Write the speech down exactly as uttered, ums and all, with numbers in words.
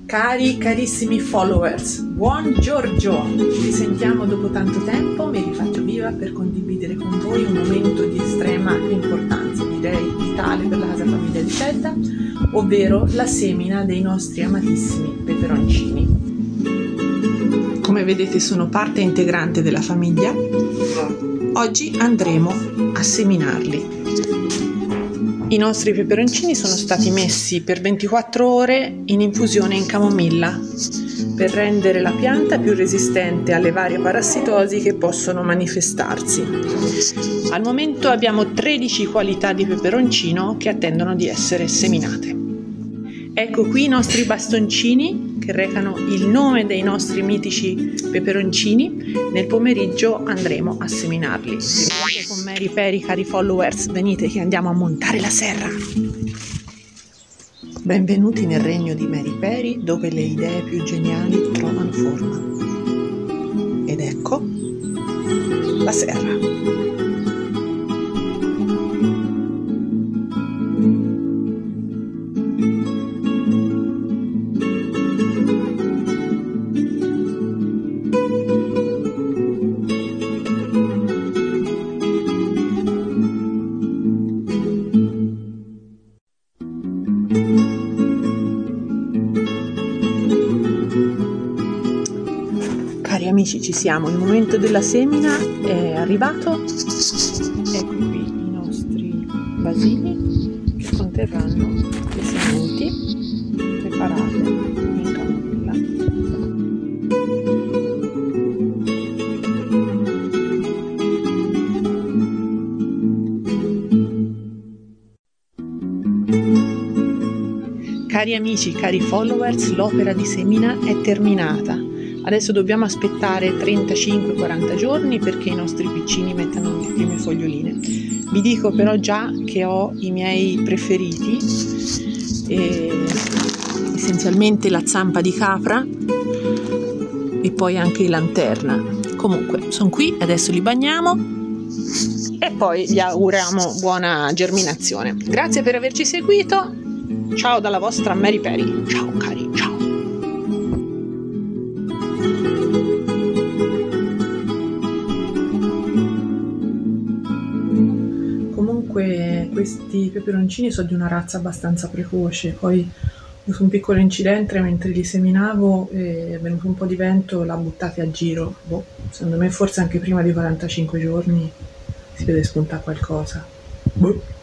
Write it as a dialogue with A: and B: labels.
A: Cari, carissimi followers, buon Giorgio! Ci sentiamo dopo tanto tempo, mi rifaccio viva per condividere con voi un momento di estrema importanza, direi vitale per la casa famiglia di Cedda, ovvero la semina dei nostri amatissimi peperoncini. Come vedete sono parte integrante della famiglia. Oggi andremo a seminarli. I nostri peperoncini sono stati messi per ventiquattro ore in infusione in camomilla per rendere la pianta più resistente alle varie parassitosi che possono manifestarsi. Al momento abbiamo tredici qualità di peperoncino che attendono di essere seminate. Ecco qui i nostri bastoncini che recano il nome dei nostri mitici peperoncini. Nel pomeriggio andremo a seminarli. Venite con Mary Peri, cari followers, venite che andiamo a montare la serra. Benvenuti nel regno di Mary Peri, dove le idee più geniali trovano forma. Ed ecco la serra. Cari amici, ci siamo, il momento della semina è arrivato. Ecco qui i nostri vasini che conterranno le sementi preparate in camomilla. Cari amici, cari followers, l'opera di semina è terminata. Adesso dobbiamo aspettare trentacinque quaranta giorni perché i nostri piccini mettano le prime foglioline. Vi dico però già che ho i miei preferiti, eh, essenzialmente la zampa di capra e poi anche il lanterna. Comunque sono qui, adesso li bagniamo e poi gli auguriamo buona germinazione. Grazie per averci seguito, ciao dalla vostra Mary Peri, ciao cari, ciao! Comunque questi peperoncini sono di una razza abbastanza precoce, poi ho avuto un piccolo incidente mentre li seminavo e è venuto un po' di vento, l'ha buttati a giro. Boh, secondo me forse anche prima di quarantacinque giorni si vede spuntare qualcosa. Boh.